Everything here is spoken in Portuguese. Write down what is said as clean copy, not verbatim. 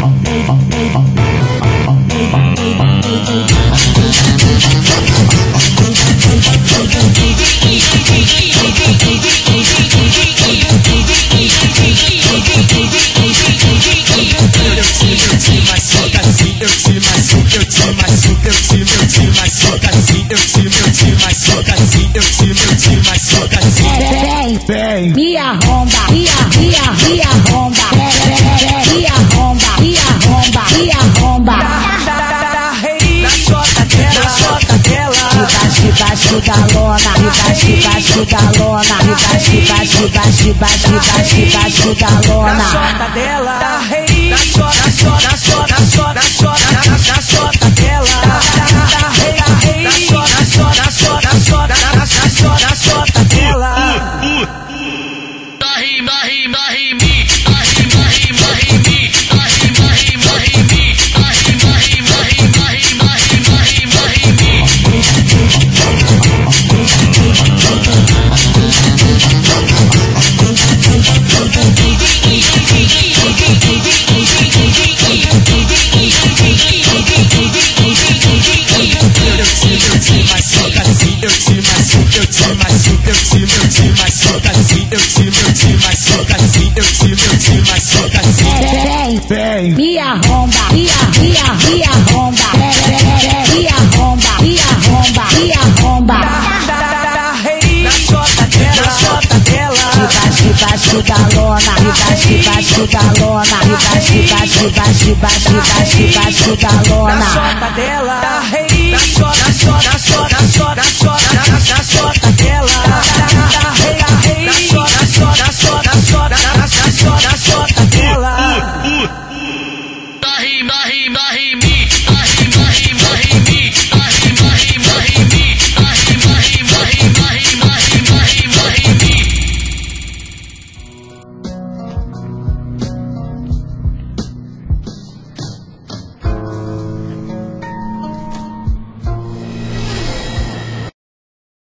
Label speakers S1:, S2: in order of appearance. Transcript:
S1: Vem, me arromba, me arromba, me arromba, me arromba, me arromba.
S2: Na chota dela,
S1: Debaixo da lona, debaixo da lona, debaixo da lona.
S2: na chota dela, na chota dela, na chota dela.
S1: Vem, me arromba, me arromba, me arromba, me arromba, me arromba.
S2: Na chota dela,
S1: Debaixo da lona, debaixo da lona, debaixo da lona.
S2: na chota dela, na chota dela, na chota